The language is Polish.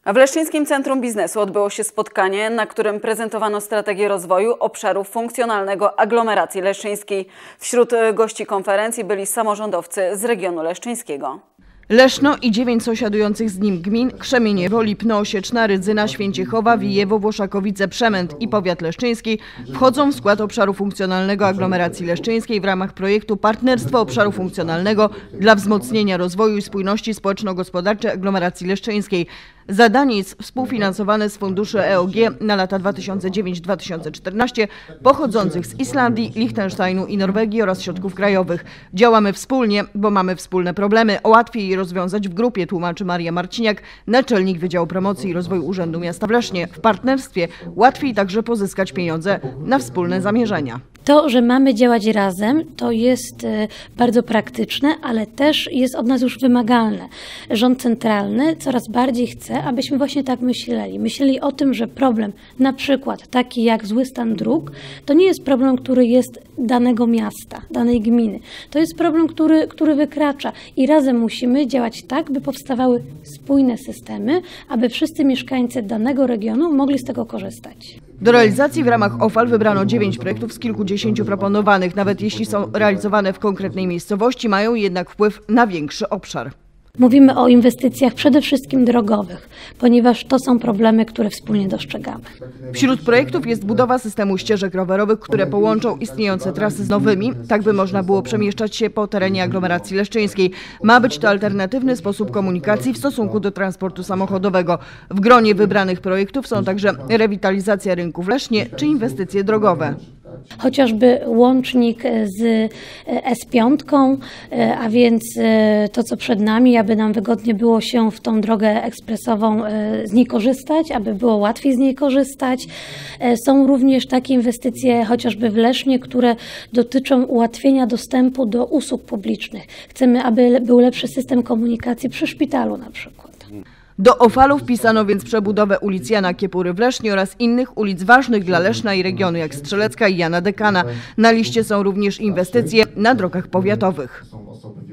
W Leszczyńskim Centrum Biznesu odbyło się spotkanie, na którym prezentowano strategię rozwoju obszaru funkcjonalnego aglomeracji leszczyńskiej. Wśród gości konferencji byli samorządowcy z regionu leszczyńskiego. Leszno i 9 sąsiadujących z nim gmin: Krzemieniewo, Lipno, Osieczna, Rydzyna, Święciechowa, Wijewo, Włoszakowice, Przemęt i powiat leszczyński wchodzą w skład obszaru funkcjonalnego aglomeracji leszczyńskiej w ramach projektu Partnerstwo Obszaru Funkcjonalnego dla wzmocnienia rozwoju i spójności społeczno-gospodarczej aglomeracji leszczyńskiej. Zadanie jest współfinansowane z funduszy EOG na lata 2009-2014 pochodzących z Islandii, Liechtensteinu i Norwegii oraz środków krajowych. Działamy wspólnie, bo mamy wspólne problemy. Łatwiej je rozwiązać w grupie, tłumaczy Maria Marciniak, naczelnik Wydziału Promocji i Rozwoju Urzędu Miasta w Lesznie. W partnerstwie łatwiej także pozyskać pieniądze na wspólne zamierzenia. To, że mamy działać razem, to jest bardzo praktyczne, ale też jest od nas już wymagalne. Rząd centralny coraz bardziej chce, abyśmy właśnie tak myśleli. Myśleli o tym, że problem na przykład taki jak zły stan dróg, to nie jest problem, który jest danego miasta, danej gminy. To jest problem, który wykracza i razem musimy działać tak, by powstawały spójne systemy, aby wszyscy mieszkańcy danego regionu mogli z tego korzystać. Do realizacji w ramach OFAL wybrano 9 projektów z kilkudziesięciu proponowanych. Nawet jeśli są realizowane w konkretnej miejscowości, mają jednak wpływ na większy obszar. Mówimy o inwestycjach przede wszystkim drogowych, ponieważ to są problemy, które wspólnie dostrzegamy. Wśród projektów jest budowa systemu ścieżek rowerowych, które połączą istniejące trasy z nowymi, tak by można było przemieszczać się po terenie aglomeracji leszczyńskiej. Ma być to alternatywny sposób komunikacji w stosunku do transportu samochodowego. W gronie wybranych projektów są także rewitalizacja rynku w Lesznie czy inwestycje drogowe. Chociażby łącznik z S5, a więc to, co przed nami, aby nam wygodnie było się w tą drogę ekspresową z niej korzystać, aby było łatwiej z niej korzystać. Są również takie inwestycje chociażby w Lesznie, które dotyczą ułatwienia dostępu do usług publicznych. Chcemy, aby był lepszy system komunikacji przy szpitalu na przykład. Do OFAL-u wpisano więc przebudowę ulic Jana Kiepury w Lesznie oraz innych ulic ważnych dla Leszna i regionu, jak Strzelecka i Jana Dekana. Na liście są również inwestycje na drogach powiatowych.